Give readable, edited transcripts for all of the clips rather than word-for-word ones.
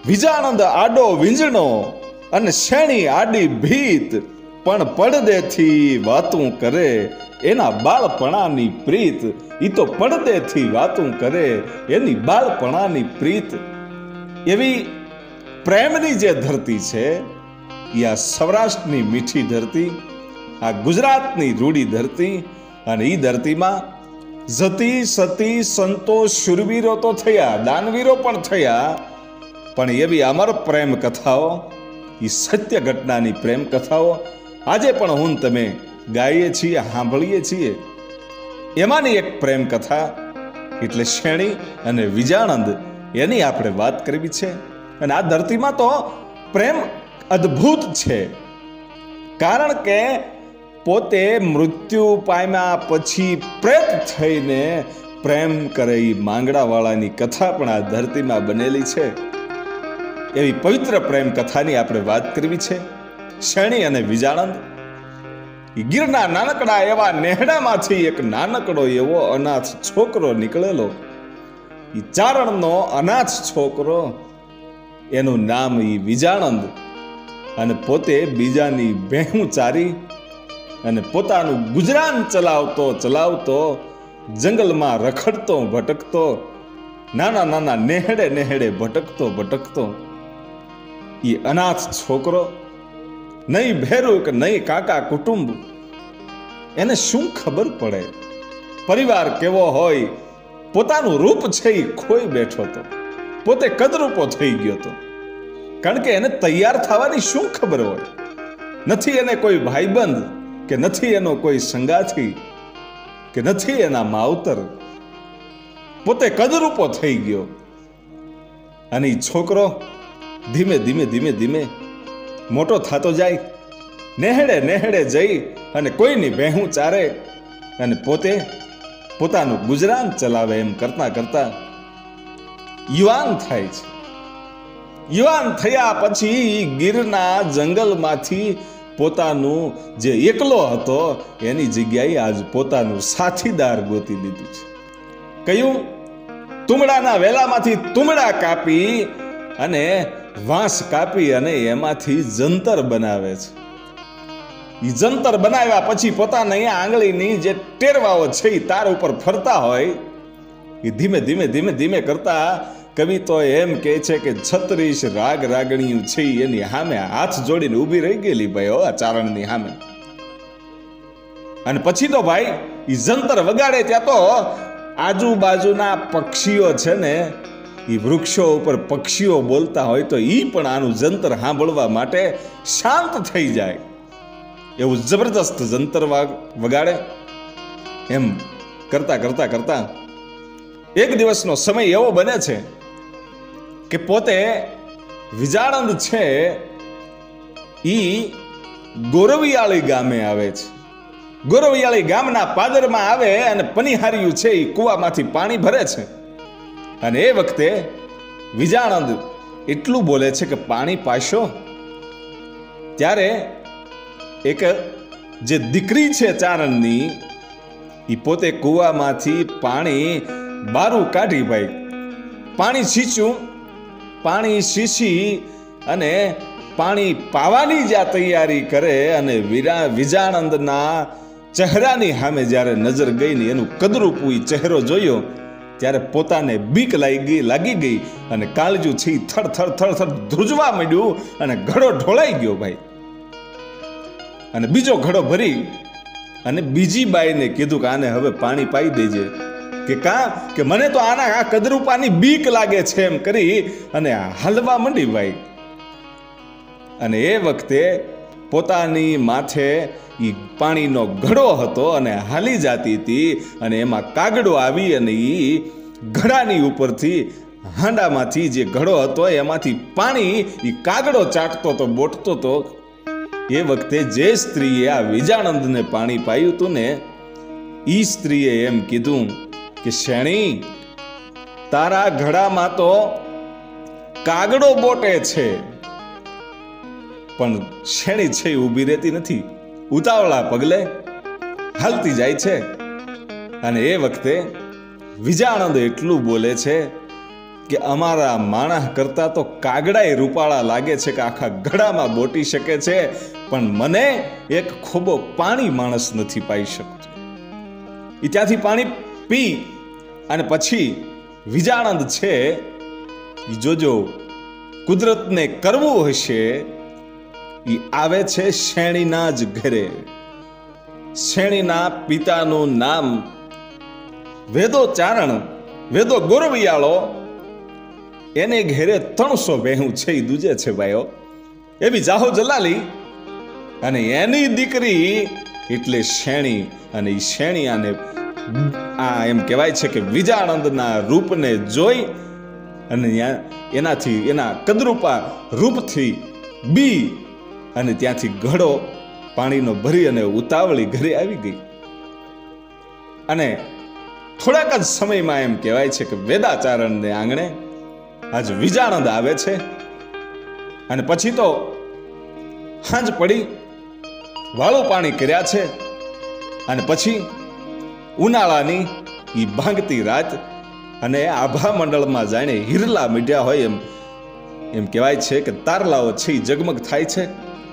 વિજાણંદ આડો વીંજણો અને શેણી આડી ભીત, પણ પડદેથી વાતું કરે એના બાળપણાની પ્રીત. ઈ તો પડદેથી વાતું કરે એની બાળપણાની પ્રીત. એવી પ્રેમની જે ધરતી છે એ આ સૌરાષ્ટ્રની મીઠી ધરતી, આ ગુજરાતની રૂડી ધરતી. અને એ ધરતીમાં જતી સતી સંતો શૂરવીરો તો થયા, દાનવીરો પણ થયા, પણ એવી અમર પ્રેમ કથાઓ, એ સત્ય ઘટનાની પ્રેમ કથાઓ આજે પણ હું તમે ગાઈએ છીએ, સાંભળીએ છીએ. એમાંની એક પ્રેમ કથા એટલે શેણી અને વિજાણંદ, એની આપણે વાત કરવી છે. અને આ ધરતીમાં તો પ્રેમ અદ્ભુત છે, કારણ કે પોતે મૃત્યુ પામ્યા પછી પ્રેત થઈને પ્રેમ કરે એ માંગડાવાળાની કથા પણ આ ધરતીમાં બનેલી છે. એવી પવિત્ર પ્રેમ કથાની આપણે વાત કરવી છે. શેણી અને વિજાણંદ. ગીરના નાનકડા એવા નેહડામાંથી એક નાનકડો એવો અનાથ છોકરો નીકળેલો. એ ચારણનો અનાથ છોકરો, એનું નામ એ વિજાણંદ. અને પોતે બીજાની ભેહું ચારી અને પોતાનું ગુજરાન ચલાવતો જંગલમાં રખડતો ભટકતો, નાના નાના નેહડે ભટકતો એ અનાથ છોકરો, નહીં ભેરું કે નહીં કાકા કુટુંબ, એને શું ખબર પડે પરિવાર કેવો હોય. પોતાનું રૂપ છે એ ખોઈ બેઠો હતો, પોતે કદરૂપો થઈ ગયો હતો, કારણ કે એને તૈયાર થવાની શું ખબર હોય. નથી એને કોઈ ભાઈબંધ, કે નથી એનો કોઈ સંગાથી, કે નથી એના માવતર. પોતે કદરૂપો થઈ ગયો. અને એ છોકરો ધીમે મોટો થતો જાય, નેહડે જઈ અને કોઈની ભેહું ચારે અને પોતે પોતાનું ગુજરાન ચલાવે. એમ કરતા યુવાન થાય છે. યુવાન થયા પછી ગીરના જંગલમાંથી પોતાનું જે એકલો હતો એની જગ્યાએ આજ પોતાનું સાથીદાર ગોતી લીધું છે. કયું? તુમડાના વેલામાંથી તુમડા કાપી અને વાંસ કાપી અને એમાંથી જંતર બનાવે છે. એ જંતર બનાવ્યા પછી પોતાના અહીંયા આંગળીની જે ટેરવાઓ છે એ તાર ઉપર ફરતા હોય, એ ધીમે કરતા કવિ તો એમ કહે છે કે 36 રાગ રાગણીયું છે એની સામે હાથ જોડીને ઊભી રહી ગયેલી ભાઈ આ ચારણની સામે. અને પછી તો ભાઈ એ જંતર વગાડે ત્યાં તો આજુબાજુના પક્ષીઓ છે ને, એ વૃક્ષો ઉપર પક્ષીઓ બોલતા હોય તો એ પણ આનું જંતર સાંભળવા માટે શાંત થઈ જાય. એવું જબરદસ્ત જંતર વગાડે. એમ કરતા એક દિવસનો સમય એવો બને છે કે પોતે વિજાણંદ છે ઈ ગોરવિયાળી ગામે આવે છે. ગોરવિયાળી ગામના પાદરમાં આવે અને પનિહાર્યું છે એ કૂવામાંથી પાણી ભરે છે. અને એ વખતે વિજાણંદ એટલું બોલે છે કે પાણી પાશો. ત્યારે એક જે દીકરી છે ચારણની, એ પોતે કૂવામાંથી પાણી બારું કાઢી ભાઈ પાણી છીંચ્યું. પાણી છીંચી અને પાણી પાવાની જ્યાં તૈયારી કરે અને વિજાણંદના ચહેરાની સામે જ્યારે નજર ગઈ ને એનું કદરૂપું ચહેરો જોયો ત્યારે પોતાને બીક લાગી ગઈ અને કાળજું છે થર ધ્રુજવા માંડ્યું અને ઘડો ઢોળાઈ ગયો ભાઈ. અને બીજો ઘડો ભરી અને બીજી બાઈને કીધું કે આને હવે પાણી પાઈ દેજે. કે મને તો આ કદરૂપાની બીક લાગે છે એમ કરી અને હાલવા માંડી ભાઈ. અને એ વખતે પોતાની માથે એ પાણીનો ઘડો હતો અને હાલી જાતી હતી અને એમાં કાગડો આવી અને એ ઘડાની ઉપરથી હાંડામાંથી જે ઘડો હતો એમાંથી પાણી એ કાગડો ચાટતો તો બોટતો તો. એ વખતે જે સ્ત્રીએ આ વિજાણંદને પાણી પાયું હતું ને, એ સ્ત્રીએ એમ કીધું કે શેણી, તારા ઘડામાં તો કાગડો બોટે છે. પણ શેણી છે ઊભી રહેતી નથી, ઉતાવળા પગલે હાલતી જાય છે. અને એ વખતે વિજાણંદ એટલું બોલે છે કે અમારા માણસ કરતા તો કાગડાય રૂપાળા લાગે છે કે આખા ગળામાં બોટી શકે છે, પણ મને એક ખોબો પાણી માણસ નથી પાઈ શકતો. એ ત્યાંથી પાણી પી અને પછી વિજાણંદ છે એ જોજો કુદરતને કરવું હશે એ આવે છે શેણીના જ ઘરે. શેણીના પિતાનું નામ વેદો ચારણ, વેદો ગોરવિયાળો. એને ઘેરે 300 ભેહું છે એ દૂજે છે ભાઈઓ. એવી જાહો જલાલી અને એની દીકરી એટલે શેણી. અને એ શેણી આને આ એમ કહેવાય છે કે વિજાણંદના રૂપને જોઈ અને એનાથી એના કદરૂપા રૂપથી બી અને ત્યાંથી ઘડો પાણીનો ભરી અને ઉતાવળી ઘરે આવી ગઈ. અને થોડાક જ સમયમાં એમ કહેવાય છે કે વેદાચારણને આંગણે આજ વિજાણંદ આવે છે. અને પછી તો હાંજ પડી, વાળું પાણી કર્યા છે. અને પછી ઉનાળાની ઈ ભાંગતી રાત અને આભા મંડળમાં જાણે હિરલા મીઠ્યા હોય એમ કહેવાય છે કે તારલાઓ છે એ જગમગ થાય છે.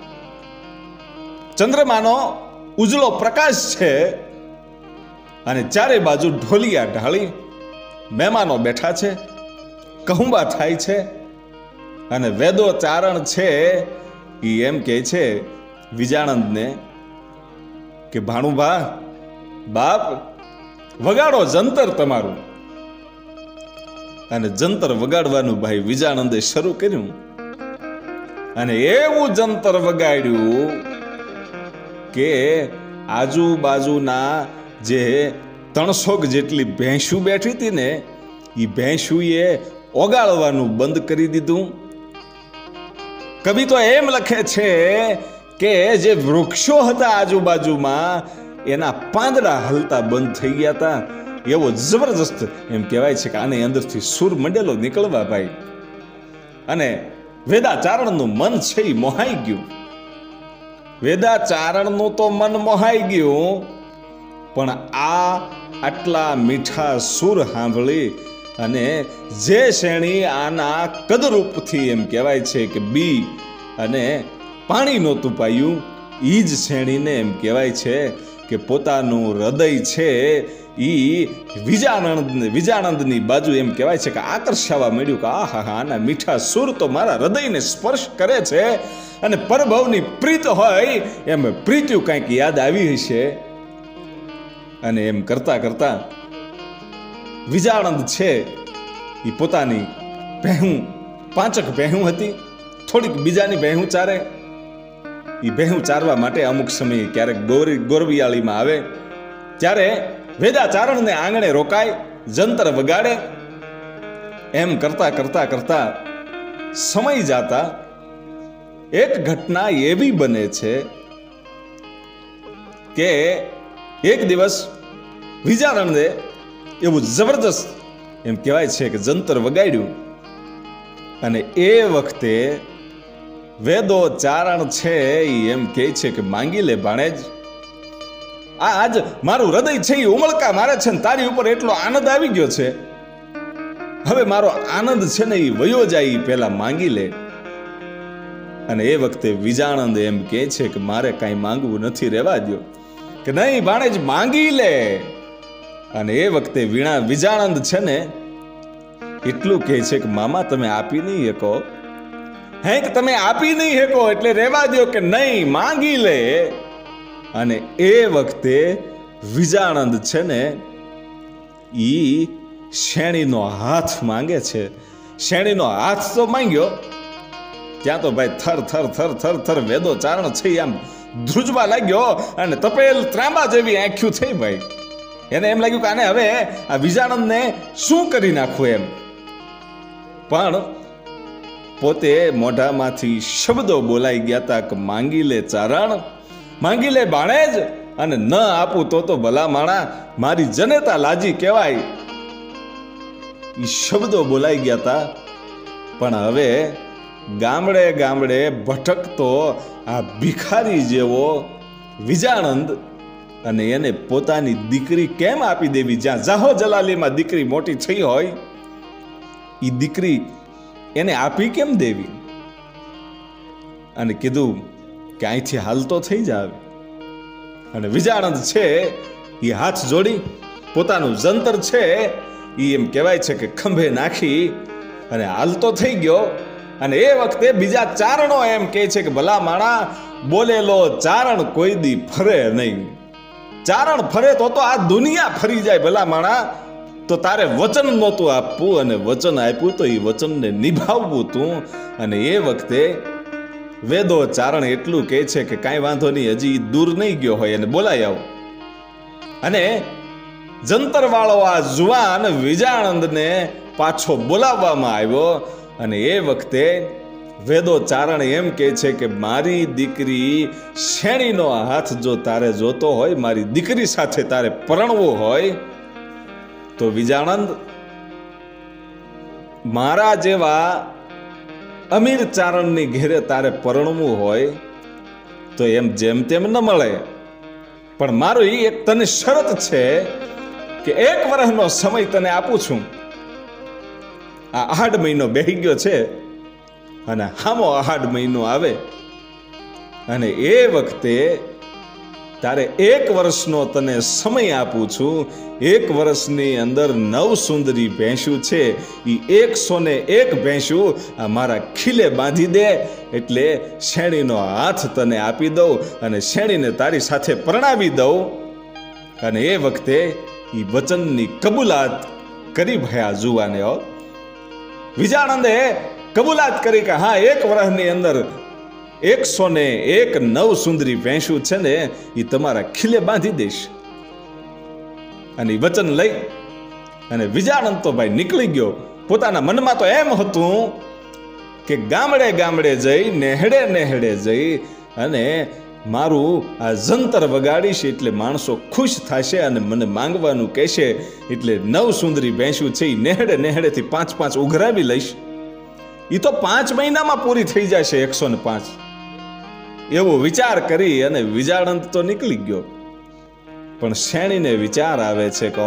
ચંદ્રમાનો ઉજળો પ્રકાશ છે અને ચારે બાજુ ઢોલિયા ઢાળી મહેમાનો બેઠા છે, કહુંબા થાય છે. અને વેદો ચારણ છે એ એમ કહે છે વિજાણંદને કે ભાણુભા બાપ વગાડો જંતર તમારું. અને જંતર વગાડવાનું ભાઈ વિજાણંદે શરૂ કર્યું. અને એવું જંતર વગાડ્યું કે આજુબાજુના જે 300 જેટલી ભેંસું બેઠી હતી ને એ ભેંસુએ ઓગાળવાનું બંધ કરી દીધું. કવિ તો એમ લખે છે કે જે વૃક્ષો હતા આજુબાજુમાં એના પાંદડા હલતા બંધ થઈ ગયા હતા. એવો જબરજસ્ત એમ કહેવાય છે કે આની અંદરથી સુર મંડેલો નીકળવા ભાઈ. અને વેદાચારણનું મન છે એ મોહાઈ ગયું. વેદાચારણનું તો મન મોહાઈ ગયું, પણ આટલા મીઠા સુર સાંભળી અને જે શ્રેણી આના કદરૂપથી એમ કહેવાય છે કે બી અને પાણી નહોતું પાયું, એ જ શ્રેણીને એમ કહેવાય છે કે પોતાનું હૃદય છે ઈ વિજાણંદની બાજુ એમ કહેવાય છે કે આકર્ષાવા મળ્યું કે આહા આના મીઠા સુર તો મારા હૃદયને સ્પર્શ કરે છે. અને પરભવની પ્રીત હોય એમ પ્રીત્યું કંઈક યાદ આવી હશે. અને એમ કરતા કરતા વિજાણંદ છે એ પોતાની ભેહું 5 ભેહું હતી, થોડીક બીજાની ભેહું ચારે. એ ભેહું ચારવા માટે અમુક સમયે ક્યારેક ગોરવિયાળીમાં આવે ત્યારે વેદાચારણને આંગણે રોકાય, જંતર વગાડે. એમ કરતા કરતા કરતા સમય જાતા એક ઘટના એવી બને છે કે એક દિવસ વિજાણંદે એવું જબરદસ્ત એમ કહેવાય છે કે જંતર વગાડ્યું. અને એ વખતે વેદો ચારણ છે એમ કહે છે કે માંગી લે ભાણેજ, આજ મારું હૃદય છે એ ઉમળકા મારે છે ને તારી ઉપર એટલો આનંદ આવી ગયો છે, હવે મારો આનંદ છે ને એ વયો જાય એ પહેલા માંગી લે. અને એ વખતે વિજાણંદ એમ કહે છે કે મારે કાંઈ માંગવું નથી, રહેવા દો. કે નહીં ભાણેજ માંગી લે. અને એ વખતે વિજાણંદ છે ને એટલું કહે છે કે મામા તમે આપી નહીં શકો, હે કે તમે આપી નહીં શકો એટલે રહેવા દો, કે નહીં માંગી લે. અને એ વખતે વિજાણંદ છે ને ઈ શેણીનો હાથ માંગે છે. શેણીનો હાથ તો માંગ્યો ત્યાં તો ભાઈ થર થર થર થર થર વેદો ચારણ છે આમ ધ્રુજવા લાગ્યો અને તપેલ ત્રાંબા જેવી આંખ્યું થઈ ભાઈ. એને એમ લાગ્યું કે આને હવે આ વિજાણંદને શું કરી નાખવું એમ. પણ પોતે મોઢામાંથી શબ્દો બોલાઈ ગયા હતા કે માંગી લે ચારણ, માંગી લે ભાણેજ, અને ન આપું તો ભલા માણા મારી જનેતા લાજી કહેવાય. એ શબ્દો બોલાઈ ગયા હતા. પણ હવે ગામડે ગામડે ભટકતો આ ભિખારી જેવો વિજાણંદ અને એને પોતાની દીકરી કેમ આપી દેવી, જ્યાં જાહો જલાલીમાં દીકરી મોટી થઈ હોય એ દીકરી એને આપી કેમ દેવી? અને કીધું કે અહીંથી હાલતો થઈ જાવ. અને વિજાણંદ છે એ હાથ જોડી પોતાનું જંતર છે એ એમ કહેવાય છે કે ખંભે નાખી અને હાલતો થઈ ગયો. અને એ વખતે બીજા ચારણો એમ કહે છે કે ભલા માણા, બોલેલો ચારણ કોઈ દી ફરે નહીં. ચારણ ફરે તો આ દુનિયા ફરી જાય. ભલા માણા, તો તારે વચન નહોતું આપવું, અને વચન આપ્યું તો એ વચનને નિભાવવું તું. અને એ વખતે વેદો ચારણ એટલું કહે છે કે કાંઈ વાંધો નહીં, હજી દૂર નહીં ગયો હોય અને બોલાય આવો. અને જંતર વાળો આ જુવાન વિજાણંદને પાછો બોલાવવામાં આવ્યો. અને એ વખતે વેદો ચારણ એમ કહે છે કે મારી દીકરી શેણીનો હાથ જો તારે જોતો હોય, મારી દીકરી સાથે તારે પરણવું હોય, તો વિજાણંદ મારા જેવા અમીર ચારણની ઘેરે તારે પરણવું હોય તો એમ જેમ તેમ ન મળે. પણ મારું એ એક તને શરત છે કે 1 વર્ષનો સમય તને આપું છું. આ 8 મહિનો બેહી ગયો છે અને હામો 8 મહિનો આવે, અને એ વખતે તારે 1 વર્ષનો તને સમય આપું છું. 1 વર્ષની અંદર 9 સુંદરી ભેંસું છે, એ 101 ભેંસું આ મારા ખીલે બાંધી દે, એટલે શેણીનો હાથ તને આપી દઉં અને શેણીને તારી સાથે પરણાવી દઉં. અને એ વખતે એ વચનની કબૂલાત કરી ભયા જુવાને. વિજાણંદે કબૂલાત કરી કે હા, 1 વર્ષની અંદર 101 9 સુંદરી ભેંસું છે ને એ તમારા ખીલે બાંધી દઈશ. અને વચન લઈ અને વિજાણંદ તો ભાઈ નીકળી ગયો. પોતાના મનમાં તો એમ હતું કે ગામડે ગામડે જઈ, નેહડે નેહડે જઈ અને મારું આ જંતર વગાડીશ એટલે માણસો ખુશ થશે અને મને માંગવાનું કહેશે, એટલે 9 સુંદરી ભેંસું છે એ નેહડે નેહડેથી 5 ઉઘરાવી લઈશ. એ તો 5 મહિનામાં પૂરી થઈ જશે 105. એવો વિચાર કરી અને વિજાણંદ તો નીકળી ગયો. પણ શેણીને વિચાર આવે છે કે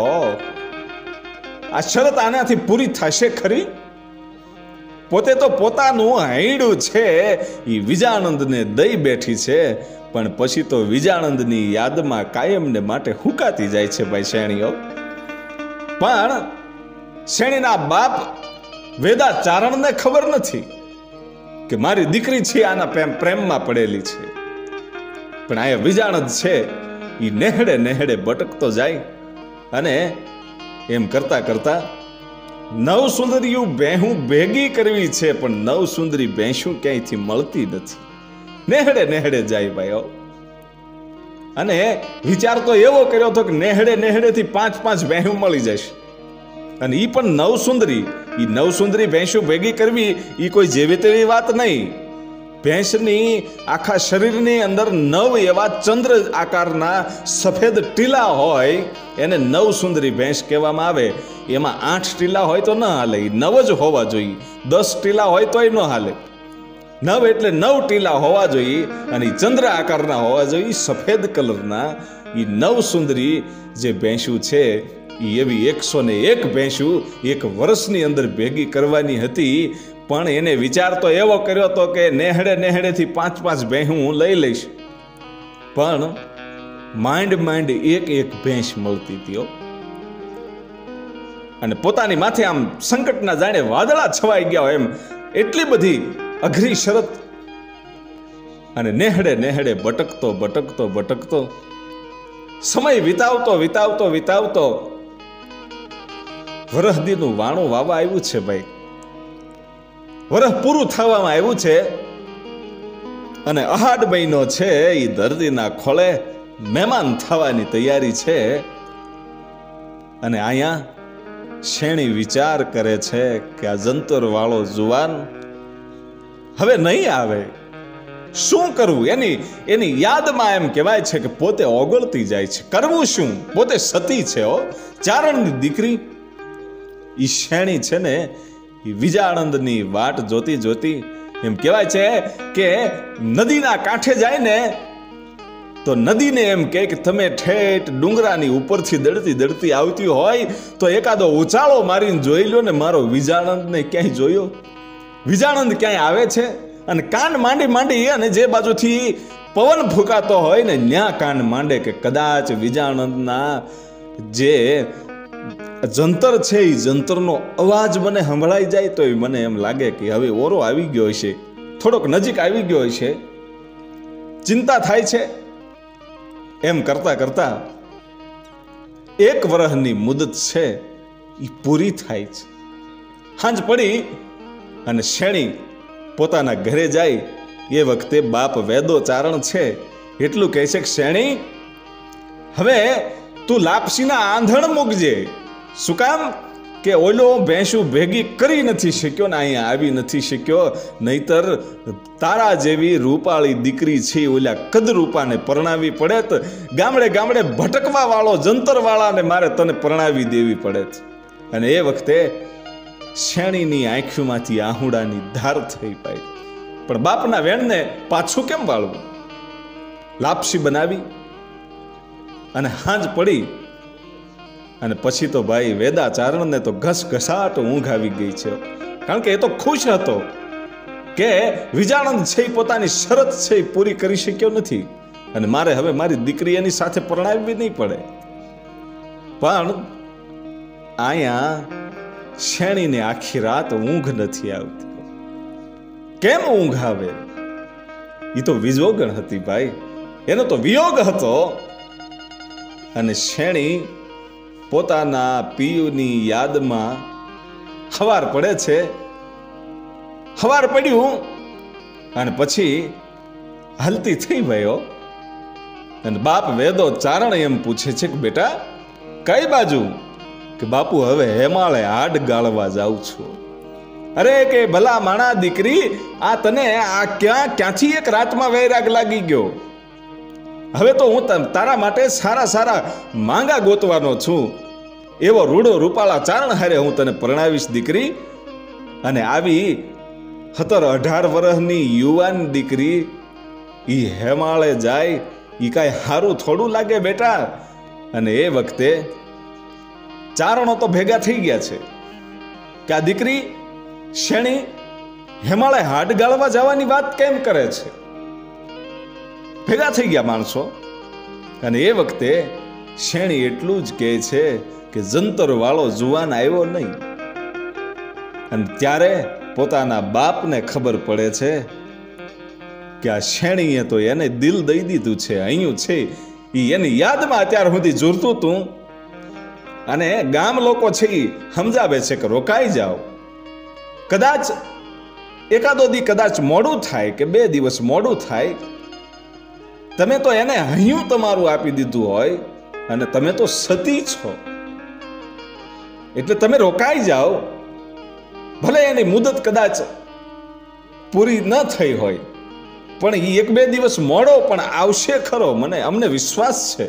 આ શરત આનાથી પૂરી થશે ખરી? પોતે તો પોતાનું હૈડું છે એ વિજાણંદને દઈ બેઠી છે, પણ પછી તો વિજાણંદની યાદમાં કાયમને માટે હુકાતી જાય છે ભાઈ શેણીઓ. પણ શેણીના બાપ વેદા ચારણને ખબર નથી કે મારી દીકરી છે આના પ્રેમમાં પડેલી છે. પણ આ વિજાણંદ છે એ નેહડે નેહડે ભટકતો જાય અને એમ કરતા કરતા 9 સુંદરીઓ ભેહું ભેગી કરવી છે, પણ 9 સુંદરી ભેંસું ક્યાંયથી મળતી નથી. નેહડે નેહડે જાય ભાઈઓ. અને વિચાર તો એવો કર્યો હતો કે નેહડે નેહડેથી 5 ભેહું મળી જશે. અને એ પણ 9 સુંદરી. એ 9 સુંદરી ભેંસું ભેગી કરવી એ કોઈ જેવી તેવી વાત નહીં. ભેંસની આખા શરીરની અંદર 9 એવા ચંદ્ર આકારના સફેદ ટીલા હોય, એને 9 સુંદરી ભેંસ કહેવામાં આવે. એમાં 8 ટીલા હોય તો ન હાલે, 9 જ હોવા જોઈએ. 10 ટીલા હોય તોય ન હાલે. 9 એટલે 9 ટીલા હોવા જોઈએ, અને ચંદ્ર આકારના હોવા જોઈએ, સફેદ કલરના. એ 9 સુંદરી જે ભેંસું છે એ એવી 101 ભેંસું 1 વર્ષની અંદર ભેગી કરવાની હતી. પણ એને વિચાર તો એવો કર્યો હતો કે નેહડે નેહડેથી 5 ભેંસું હું લઈ લઈશ. પણ માંડ એક ભેંસ મળતી હતી. અને પોતાની માથે આમ સંકટના જાણે વાદળા છવાઈ ગયા એમ એટલી બધી અઘરી શરત. અને નેહડે નેહડે ભટકતો સમય વિતાવતો વરહદીનું વાણું વાવા આવ્યું છે ભાઈ. વરહ પૂરું થવામાં આવ્યું છે અને 8 મહિનો છે એ ધરતીના ખોળે મહેમાન થવાની તૈયારી છે. અને અહીંયા શેણી વિચાર કરે છે કે આ જંતર વાળો જુવાન હવે નહીં આવે, શું કરવું? એની યાદમાં એમ કહેવાય છે કે પોતે ઓગળતી જાય છે. કરવું શું? પોતે સતી છે, ચારણની દીકરી. ઈ શેણી છે ને એ વિજાણંદની વાટ જોતી એમ કહેવાય છે કે નદીના કાંઠે જાય ને તો નદીને એમ કહે કે તમે ઠેઠ ડુંગરાની ઉપરથી દડતી દડતી આવતી હોય તો એકાદો ઉચાળો મારીને જોઈ લો ને મારો વિજાણંદને ક્યાંય જોયો? વિજાણંદ ક્યાંય આવે છે? અને કાન માંડી માંડી અને જે બાજુથી પવન ફૂંકાતો હોય ને ન્યા કાન માંડે કે કદાચ વિજાણંદના જે જંતર છે એ જંતરનો અવાજ મને સંભળાઈ જાય તો મને એમ લાગે કે હવે ઓરો આવી ગયો હશે, થોડોક નજીક આવી ગયો હશે, ચિંતા થાય છે. એમ કરતા કરતા 1 વર્ષની મુદત છે એ પૂરી થાય છે. સાંજ પડી અને શેણી પોતાના ઘરે જાય એ વખતે બાપ વેદો ચારણ છે એટલું કહે છે કે શેણી હવે તું લાપસીના આંધણ મૂકજે. શું કામ? કે ઓલો ભેંસું ભેગી કરી નથી શક્યો ને અહીંયા આવી નથી શક્યો, નહીતર તારા જેવી રૂપાળી દીકરી છે ઓલા કદરૂપાને પરણાવી પડે તો ગામડે ગામડે ભટકવા વાળો જંતર વાળાને મારે તને પરણાવી દેવી પડે. અને એ વખતે શેણીની આંખોમાંથી આહુડાની ધાર થઈ પાઈ. પણ બાપના વેણને પાછું કેમ વાળવું? લાપસી બનાવી અને હાંજ પડી અને પછી તો ભાઈ વેદાચારણને તો ઘસઘસાટ ઊંઘ આવી ગઈ છે. કારણ કે એ તો ખુશ હતો કે વિજાણંદ છે એ પોતાની શરત છે એ પૂરી કરી શક્યો નથી અને મારે હવે મારી દીકરી એની સાથે પરણાવવી નહીં પડે. પણ અહીંયા શેણીને આખી રાત ઊંઘ નથી આવતી. કેમ ઊંઘ આવે? એ તો વિજોગણ હતી ભાઈ, એનો તો વિયોગ હતો. અને શેણી પોતાના પિયુની યાદમાં હવાર પડે છે. હવાર પડ્યું અને પછી હલતી થઈ ગયો અને બાપ વેદો ચારણ એમ પૂછે છે કે બેટા કઈ બાજુ? કે બાપુ હવે હેમાળે હાડ ગાળવા જાઉં છું. અરે કે ભલા માણા દીકરી, આ તને આ ક્યાંથી એક રાતમાં વૈરાગ લાગી ગયો? હવે તો હું તારા માટે સારા સારા માંગા ગોતવાનો છું. એવો રૂડો રૂપાળા ચારણ હારે હું તને પરણાવીશ દીકરી. અને આવી 17-18 વર્ષની યુવાન દીકરી ઈ હેમાળે જાય ઈ કાંઈ સારું થોડું લાગે બેટા. અને એ વખતે ચારણો તો ભેગા થઈ ગયા છે કે આ દીકરી શેણી હેમાળે હાડ ગાળવા જવાની વાત કેમ કરે છે. ભેગા થઈ ગયા માણસો. અને એ વખતે શેણી એટલું જ કહે છે કે જંતર વાળો જુવાન આવ્યો નહીં. અને ત્યારે પોતાના બાપને ખબર પડે છે કે આ શેણીએ તો એને દિલ દઈ દીધું છે. અહીંયા છે એ એની યાદમાં અત્યાર સુધી જોરતું હતું. અને ગામ લોકો છે એ સમજાવે છે કે રોકાઈ જાઓ, કદાચ એકાદો દી કદાચ મોડું થાય કે 2 દિવસ મોડું થાય, તમે તો એને હૈયું તમારું આપી દીધું હોય અને તમે તો સતી છો એટલે તમે રોકાઈ જાઓ. ભલે એની મુદત કદાચ પૂરી ન થઈ હોય પણ એ 1-2 દિવસ મોડો પણ આવશે ખરો, અમને વિશ્વાસ છે,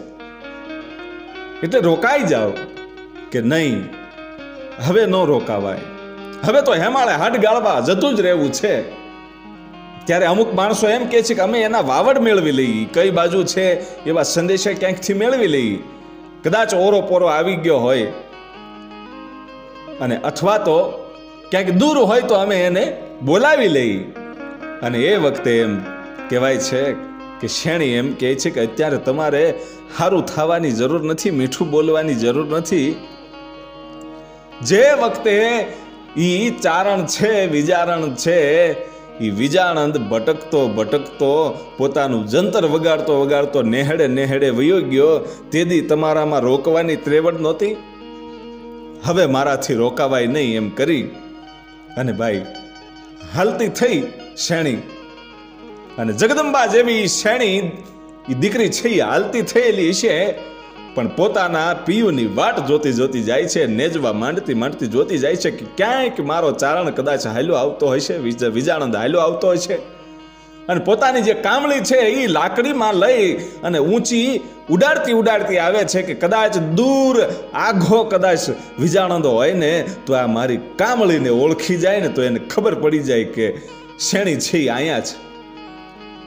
એટલે રોકાઈ જાઓ. કે નહીં, હવે ન રોકાવાય, હવે તો હેમાળે હાડ ગાળવા જતું જ રહેવું છે. ત્યારે અમુક માણસો એમ કહે છે કે અમે એના વાવડ મેળવી લઈએ, કઈ બાજુ છે એવા સંદેશા ક્યાંકથી મેળવી લઈએ, કદાચ ઓરો પોરો આવી ગયો હોય અને અથવા તો ક્યાંક દૂર હોય તો અમે એને બોલાવી લઈએ. અને એ વખતે એમ કહેવાય છે કે શેણી એમ કહે છે કે અત્યારે તમારે સારું થવાની જરૂર નથી, મીઠું બોલવાની જરૂર નથી. જે વખતે ઈ ચારણ છે, વિજારણ છે, ઈ વિજાણંદ ભટકતો ભટકતો પોતાનું જંતર વગાડતો વગાડતો નેહડે નેહડે વયો ગયો. તેથી તમારામાં રોકવાની ત્રેવડ નહોતી, હવે મારાથી રોકાવાય નહીં એમ કરી અને ભાઈ હાલતી થઈ શેણી. અને જગદંબા જેવી શેણી એ દીકરી છે એ હાલતી થયેલી છે પણ પોતાના પિયુની વાટ જોતી જોતી જાય છે, નેજવા માંડતી માંડતી જોતી જાય છે કે ક્યાંક મારો ચારણ કદાચ હાલ્યો આવતો હશે, વિજાણંદ હાલ્યો આવતો હશે. અને પોતાની જે કામળી છે એ લાકડીમાં લઈ અને ઊંચી ઉડાડતી ઉડાડતી આવે છે કે કદાચ દૂર આઘો કદાચ વિજાણંદો હોય ને તો આ મારી કામળીને ઓળખી જાય ને તો એને ખબર પડી જાય કે શેણી છે અહીંયા છે.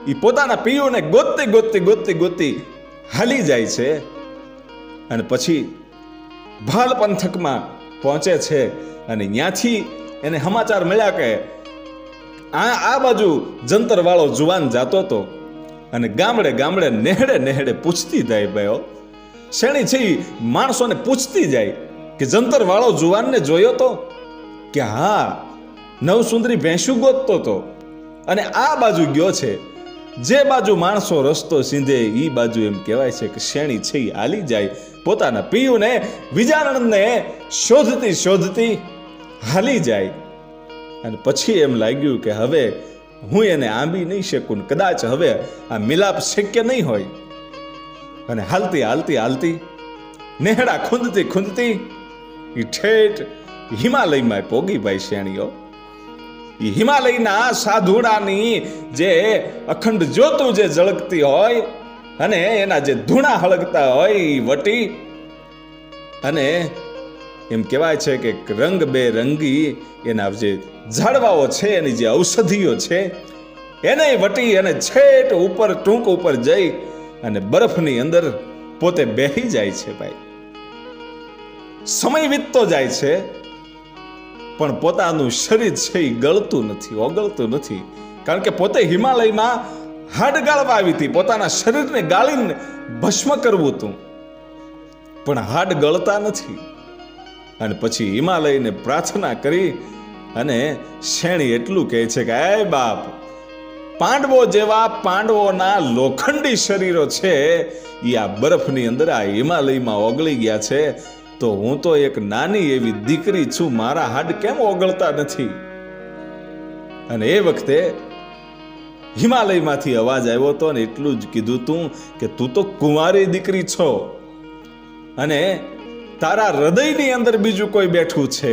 એ પોતાના પિયુને ગોતતી ગોતતી ગોતતી ગોતતી હાલી જાય છે અને પછી ભાલ પંથકમાં પહોંચે છે અને ત્યાંથી એને સમાચાર મળ્યા કે આ બાજુ જંતર વાળો જુવાન જાતો હતો અને ગામડે ગામડે નેહડે નેહડે પૂછતી જાય ભાઈઓ શેણી છે માણસોને પૂછતી જાય કે જંતર વાળો જુવાનને જોયો તો કે હા નવસુંદરી ભેંસું ગોતતો હતો અને આ બાજુ ગયો છે જે બાજુ માણસો રસ્તો સીંધે એ બાજુ એમ કહેવાય છે કે શેણી છે હાલી જાય પોતાના પિયુને વિજાણંદને શોધતી શોધતી હાલી જાય અને પછી એમ લાગ્યું કે હવે હું એને આંબી નહીં શકું કદાચ હવે આ મિલાપ શક્ય નહીં હોય અને હાલતી હાલતી હાલતી નેહડા ખૂંદતી ખૂંદતી એ ઠેઠ હિમાલયમાં પોગી ભાઈ શેણીઓ એ હિમાલયના સાધુડાની જે અખંડ જ્યોતું જે ઝળકતી હોય અને એના જે ધૂણા હળગતા હોય એ વટી અને એમ કહેવાય છે કે રંગ બેરંગી એના જે ઝાડવાઓ છે એની જે ઔષધિઓ છે એને વટી અને છેટ ઉપર ટૂંક ઉપર જઈ અને બરફની અંદર પોતે બેહી જાય છે ભાઈ સમય વીતતો જાય છે પણ પોતાનું શરીર છે એ ગળતું નથી ઓગળતું નથી કારણ કે પોતે હિમાલયમાં હાડ ગાળવા આવી હતી પોતાના શરીરને ગાળીને ભસ્મ કરવું હતું પણ હાડ ગળતા નથી અને પછી હિમાલયને પ્રાર્થના કરી અને શેણી એટલું કહે છે કે એ બાપ પાંડવો જેવા પાંડવોના લોખંડી શરીરો છે એ આ બરફની અંદર આ હિમાલયમાં ઓગળી ગયા છે તો હું તો એક નાની એવી દીકરી છું મારા હાડ કેમ ઓગળતા નથી અને એ વખતે હિમાલયમાંથી અવાજ આવ્યો હતો અને એટલું જ કીધું તું કે તું તો કુંવારી દીકરી છો અને તારા હૃદયની અંદર બીજું કોઈ બેઠું છે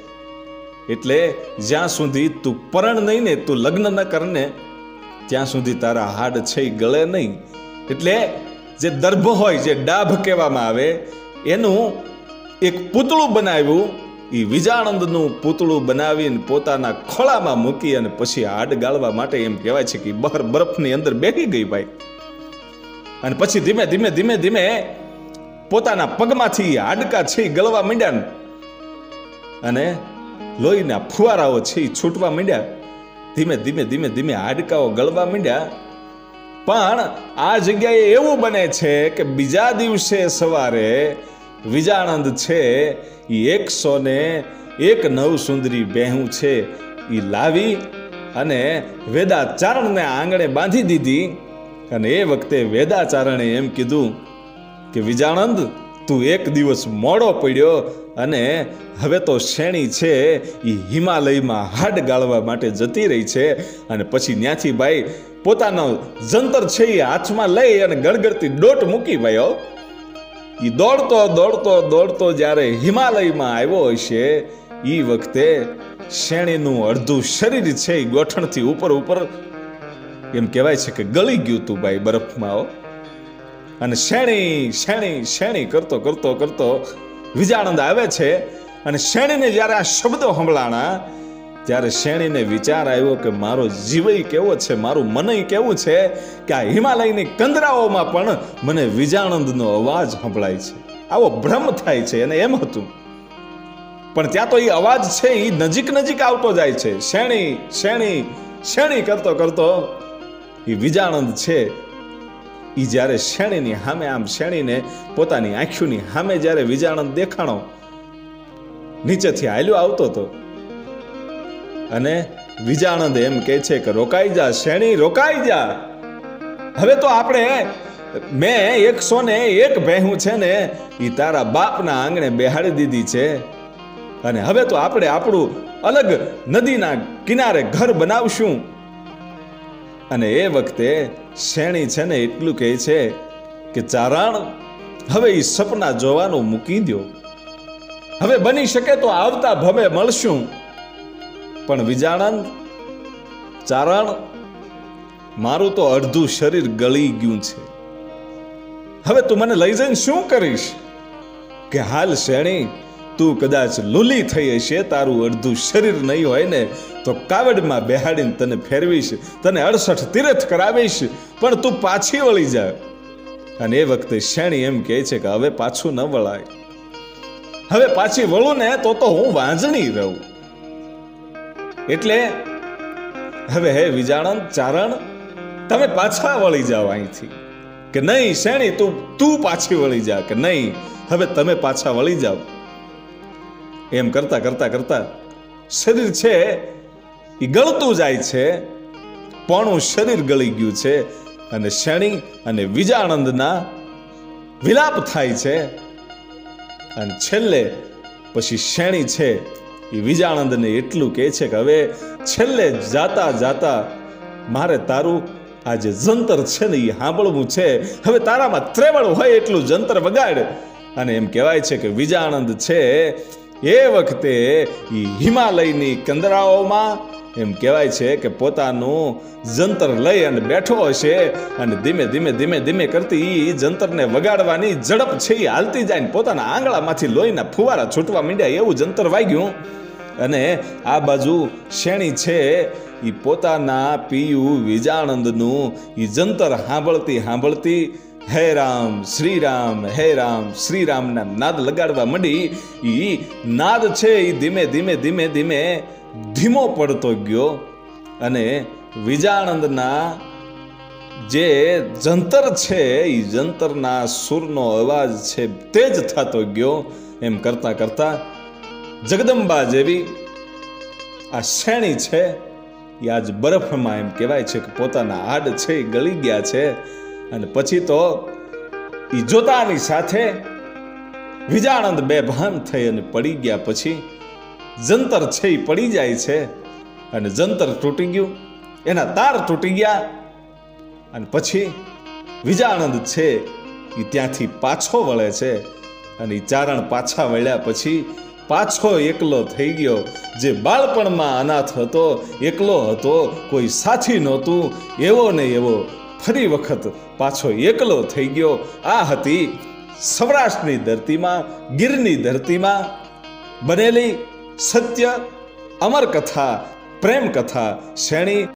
એટલે જ્યાં સુધી તું પરણ નહીં ને તું લગ્ન ન કરને ત્યાં સુધી તારા હાડ છે એ ગળે નહીં એટલે જે દર્ભ હોય જે ડાભ કહેવામાં આવે એનું એક પૂતળું બનાવ્યું એ વિજાણંદનું પૂતળું બનાવીને પોતાના ખોળામાં મૂકી અને પછી હાડ ગાળવા માટે એમ કહેવાય છે કે બહાર બરફની અંદર બેસી ગઈ ભાઈ અને પછી ધીમે ધીમે ધીમે ધીમે પોતાના પગમાંથી હાડકા છે ગળવા માંડ્યા અને લોહીના ફુવારાઓ છે છૂટવા માંડ્યા ધીમે ધીમે ધીમે ધીમે હાડકાઓ ગળવા માંડ્યા પણ આ જગ્યાએ એવું બને છે કે બીજા દિવસે સવારે વિજાણંદ છે એ 101 નવસુંદરી બેહું છે એ લાવી અને વેદાચારણને આંગણે બાંધી દીધી અને એ વખતે વેદાચારણે એમ કીધું કે વિજાણંદ તું એક દિવસ મોડો પડ્યો અને હવે તો શેણી છે એ હિમાલયમાં હાડ ગાળવા માટે જતી રહી છે અને પછી ત્યાંથી ભાઈ પોતાનો જંતર છે એ હાથમાં લઈ અને ગળગળતી ડોટ મૂકી ભાઈઓ એ દોડતો દોડતો દોડતો જ્યારે હિમાલયમાં આવ્યો હશે એ વખતે શેણીનું અડધું શરીર છે એ ગોઠણથી ઉપર ઉપર એમ કહેવાય છે કે ગળી ગયું તું ભાઈ બરફમાં અને શેણી શેણી શેણી કરતો કરતો કરતો વિજાણંદ આવે છે અને શેણીને જ્યારે આ શબ્દો સંભળાણા ત્યારે શેણીને વિચાર આવ્યો કે મારો જીવય કેવો છે મારું મનય કેવું છે કે આ હિમાલયની કંદરાઓમાં પણ મને વિજાણંદનો અવાજ સંભળાય છે આવો ભ્રમ થાય છે અને એમ હતું પણ ત્યાં તો એ અવાજ છે એ નજીક નજીક આવતો જાય છે શેણી શેણી શેણી કરતો કરતો એ વિજાણંદ છે એ જ્યારે શેણીની સામે આમ શેણીને પોતાની આંખોની સામે જ્યારે વિજાણંદ દેખાણો નીચેથી હાલ્યો આવતો હતો અને વિજાણંદ એમ કહે છે કે રોકાઈ જા શેણી રોકાઈ જા હવે તો આપણે મેં 101 ભેહું છે ને એ તારા બાપના આંગણે બેહાડી દીધી છે અને હવે તો આપણે આપણું અલગ નદીના કિનારે ઘર બનાવશું અને એ વખતે શેણી છે ને એટલું કહે છે કે ચારણ હવે એ સપના જોવાનું મૂકી દો હવે બની શકે તો આવતા ભવે મળશું પણ વિજાણંદ ચારણ મારું તો અડધું શરીર ગળી ગયું છે હવે તું મને લઈ જઈને શું કરીશ કે હાલ શેણી તું કદાચ લૂલી થઈ હશે, તારું અડધું શરીર નહીં હોય ને તો કાવડમાં બેહાડીને તને ફેરવીશ, તને 68 તીર્થ કરાવીશ, પણ તું પાછી વળી જા. અને એ વખતે શેણી એમ કહે છે કે હવે પાછું ન વળાય, હવે પાછી વળું ને તો હું વાંજણી રહું. એટલે હવે હે વિજાણંદ ચારણ, તમે પાછા વળી જાઓ અહીંથી. કે નહીં શેણી, તું પાછી વળી જા. કે નહીં, હવે તમે પાછા વળી જાઓ. એમ કરતા કરતા કરતા શરીર છે એ ગળતું જાય છે, પોણું શરીર ગળી ગયું છે, અને શેણી અને વિજાણંદના વિલાપ થાય છે. અને છેલ્લે પછી શેણી છે એ વિજાણંદને એટલું કહે છે કે હવે છેલ્લે જાતા જાતા મારે તારું આ જે જંતર છે ને એ સાંભળવું છે, હવે તારામાં ત્રેવડ હોય એટલું જંતર વગાડ. અને એમ કહેવાય છે કે વિજાણંદ છે એ વખતે એ હિમાલયની કંદરાઓમાં એમ કહેવાય છે કે પોતાનું જંતર લઈ અને બેઠો હશે, અને ધીમે ધીમે ધીમે ધીમે કરતી એ જંતરને વગાડવાની ઝડપ છે એ હાલતી જાય ને પોતાના આંગળામાંથી લોહીના ફુવારા છૂટવા માંડ્યા એવું જંતર વાગ્યું. અને આ બાજુ શેણી છે એ પોતાના પિયું વિજાણંદનું એ જંતર સાંભળતી સાંભળતી હે રામ શ્રી રામ, હે રામ શ્રી રામના નાદ લગાડવા માંડી. એ નાદ છે એ ધીમે ધીમે ધીમે ધીમે ધીમો પડતો ગયો, અને વિજાણંદના જે જંતર છે એ જંતરના સૂરનો અવાજ છે તેજ થતો ગયો. એમ કરતા કરતા જગદંબા જેવી આ શેણી છે એ આજ બરફમાં એમ કહેવાય છે કે પોતાના હાડ છે એ ગળી ગયા છે. અને પછી તો એ જોતાની સાથે વિજાણંદ બેભાન થઈ અને પડી ગયા. પછી જંતર છે એ પડી જાય છે, અને જંતર તૂટી ગયું, એના તાર તૂટી ગયા. અને પછી વિજાણંદ છે એ ત્યાંથી પાછો વળે છે, અને એ ચારણ પાછા વળ્યા પછી પાછો એકલો થઈ ગયો. જે બાળપણમાં અનાથ હતો, એકલો હતો, કોઈ સાથી નહોતું, એવો ને એવો ફરી વખત પાછો એકલો થઈ ગયો. આ હતી સૌરાષ્ટ્રની ધરતીમાં, ગીરની ધરતીમાં બનેલી સત્ય અમર કથા, પ્રેમ કથા શેણી